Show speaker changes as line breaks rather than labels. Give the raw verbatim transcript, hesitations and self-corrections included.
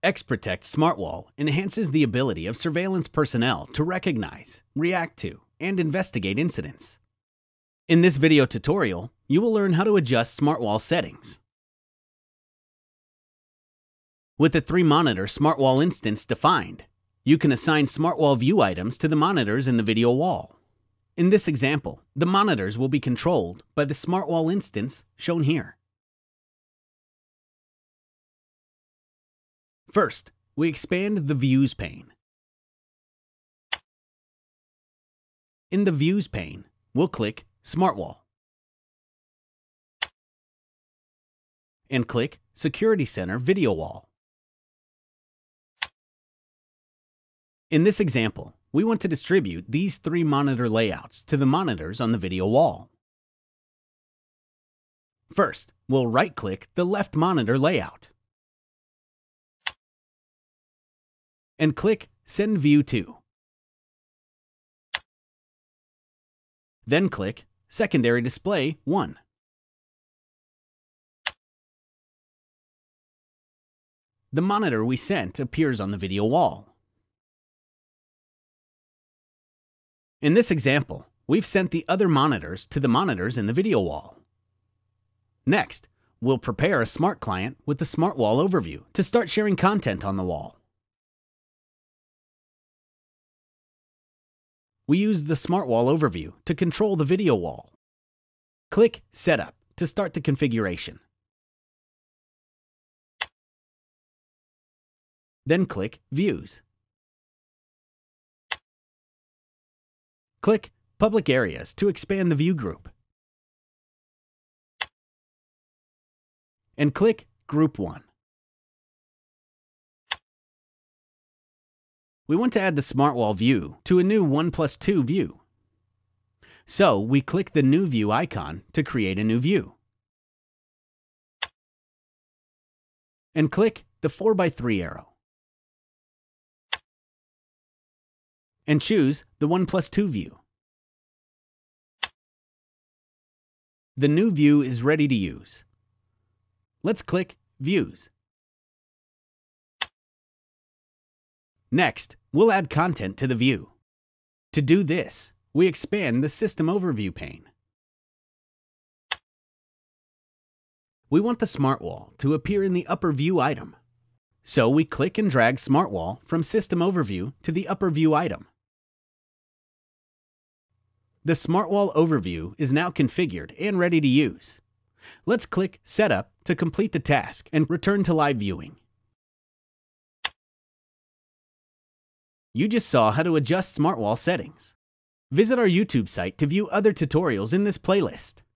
XProtect SmartWall enhances the ability of surveillance personnel to recognize, react to, and investigate incidents. In this video tutorial, you will learn how to adjust SmartWall settings. With the three-monitor SmartWall instance defined, you can assign SmartWall view items to the monitors in the video wall. In this example, the monitors will be controlled by the SmartWall instance shown here. First, we expand the Views pane. In the Views pane, we'll click SmartWall and click Security Center Video Wall. In this example, we want to distribute these three monitor layouts to the monitors on the video wall. First, we'll right-click the left monitor layout and click Send View to. Then click Secondary Display one. The monitor we sent appears on the video wall. In this example, we've sent the other monitors to the monitors in the video wall. Next, we'll prepare a Smart Client with the SmartWall overview to start sharing content on the wall. We use the SmartWall overview to control the video wall. Click Setup to start the configuration. Then click Views. Click Public Areas to expand the view group. And click Group one. We want to add the SmartWall view to a new one plus two view. So we click the New View icon to create a new view. And click the four by three arrow. And choose the one plus two view. The new view is ready to use. Let's click Views. Next, we'll add content to the view. To do this, we expand the System Overview pane. We want the SmartWall to appear in the upper view item. So we click and drag SmartWall from System Overview to the upper view item. The SmartWall overview is now configured and ready to use. Let's click Setup to complete the task and return to live viewing. You just saw how to adjust SmartWall settings. Visit our YouTube site to view other tutorials in this playlist.